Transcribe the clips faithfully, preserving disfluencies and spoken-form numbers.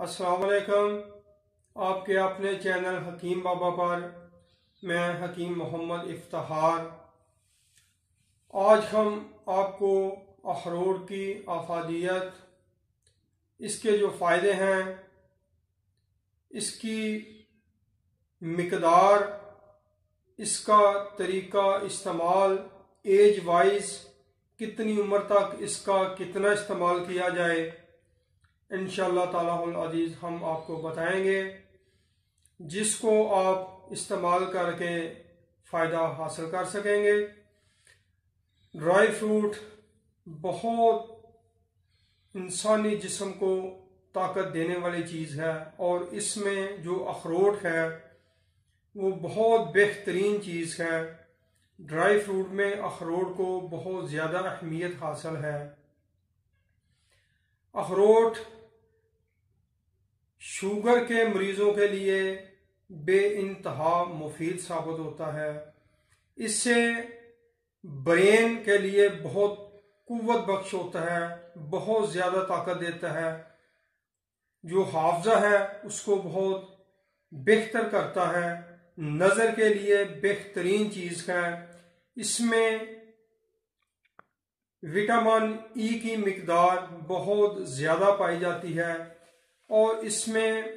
अस्सलाम वालेकुम। आपके अपने चैनल हकीम बाबा पर मैं हकीम मोहम्मद इफ्तिखार। आज हम आपको अखरोट की अफादियत, इसके जो फ़ायदे हैं, इसकी मिकदार, इसका तरीका इस्तेमाल, एज वाइज कितनी उम्र तक इसका कितना इस्तेमाल किया जाए, इंशाअल्लाह ताला अजीज़ हम आपको बताएंगे, जिसको आप इस्तेमाल करके फ़ायदा हासिल कर सकेंगे। ड्राई फ्रूट बहुत इंसानी जिस्म को ताकत देने वाली चीज़ है और इसमें जो अखरोट है वो बहुत बेहतरीन चीज़ है। ड्राई फ्रूट में अखरोट को बहुत ज़्यादा अहमियत हासिल है। अखरोट शुगर के मरीज़ों के लिए बेइंतहा मुफीद साबित होता है। इससे ब्रेन के लिए बहुत कुव्वत बख्श होता है, बहुत ज़्यादा ताकत देता है, जो हाफ़ज़ा है उसको बहुत बेहतर करता है। नज़र के लिए बेहतरीन चीज़ है। इसमें विटामिन ई की मिकदार बहुत ज़्यादा पाई जाती है और इसमें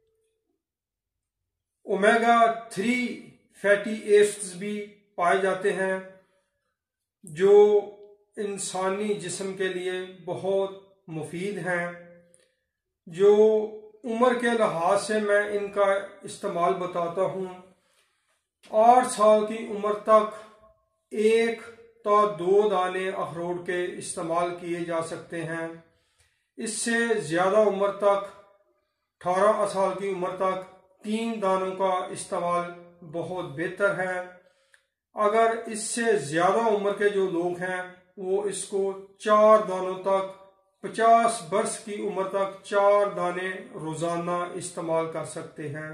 ओमेगा थ्री फैटी एसिड्स भी पाए जाते हैं, जो इंसानी जिस्म के लिए बहुत मुफीद हैं। जो उम्र के लिहाज से मैं इनका इस्तेमाल बताता हूँ। आठ साल की उम्र तक एक तो दो दाने अखरोट के इस्तेमाल किए जा सकते हैं। इससे ज़्यादा उम्र तक अठारह साल की उम्र तक तीन दानों का इस्तेमाल बहुत बेहतर है। अगर इससे ज़्यादा उम्र के जो लोग हैं वो इसको चार दानों तक, पचास वर्ष की उम्र तक चार दाने रोज़ाना इस्तेमाल कर सकते हैं।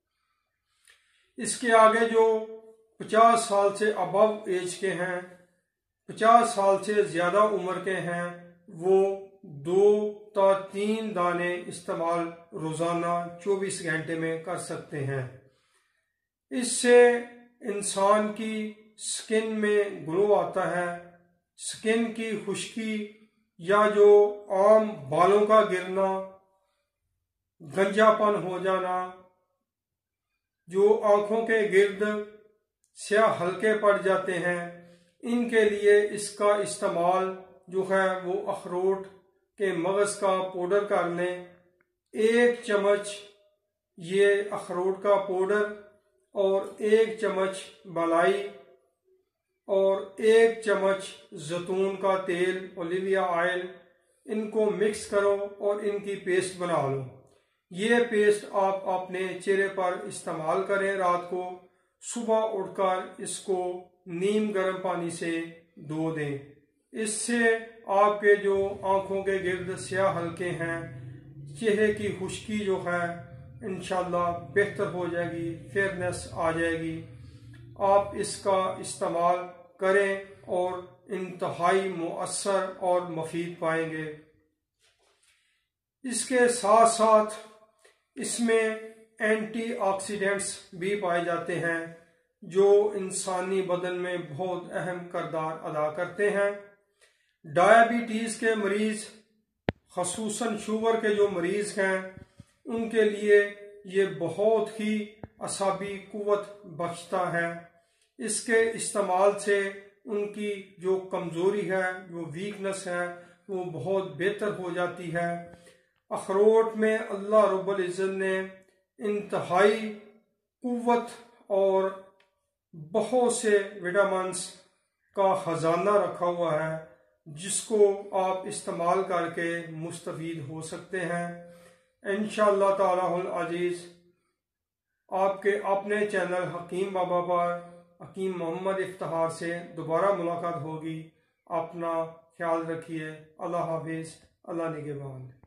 इसके आगे जो पचास साल से अबव एज के हैं, पचास साल से ज़्यादा उम्र के हैं, वो दो या तीन दाने इस्तेमाल रोज़ाना चौबीस घंटे में कर सकते हैं। इससे इंसान की स्किन में ग्लो आता है। स्किन की खुश्की या जो आम बालों का गिरना, गंजापन हो जाना, जो आँखों के गिर्द स्याह हल्के पड़ जाते हैं, इनके लिए इसका इस्तेमाल जो है वो अखरोट के मगज़ का पाउडर कर लें। एक चम्मच ये अखरोट का पाउडर और एक चम्मच मलाई और एक चम्मच जैतून का तेल, ओलिविया ऑयल, इनको मिक्स करो और इनकी पेस्ट बना लो। ये पेस्ट आप अपने चेहरे पर इस्तेमाल करें रात को। सुबह उठकर इसको नीम गर्म पानी से धो दें। इससे आपके जो आंखों के गिर्द स्याह हल्के हैं, चेहरे की खुश्की जो है इंशाल्लाह बेहतर हो जाएगी, फेयरनेस आ जाएगी। आप इसका इस्तेमाल करें और इंतहाई मुअस्सर और मुफीद पाएंगे। इसके साथ साथ इसमें एंटीऑक्सीडेंट्स भी पाए जाते हैं, जो इंसानी बदन में बहुत अहम किरदार अदा करते हैं। डायबिटीज़ के मरीज़, ख़ुसूसन शुगर के जो मरीज़ हैं, उनके लिए ये बहुत ही असाबी कुव्वत बख्शता है। इसके इस्तेमाल से उनकी जो कमज़ोरी है, जो वीकनेस है, वो बहुत बेहतर हो जाती है। अखरोट में अल्लाह रब्बुल इज़्ज़त ने इंतहाई कुव्वत और बहुत से विटामिन्स का ख़जाना रखा हुआ है, जिसको आप इस्तेमाल करके मुस्तफ़ीद हो सकते हैं। इंशाअल्लाह ताला अज़ीज़ आपके अपने चैनल हकीम बाबा पर हकीम मोहम्मद इफ्तिखार से दोबारा मुलाकात होगी। अपना ख्याल रखिए। अल्लाह हाफिज़। अल्लाह निगहबान।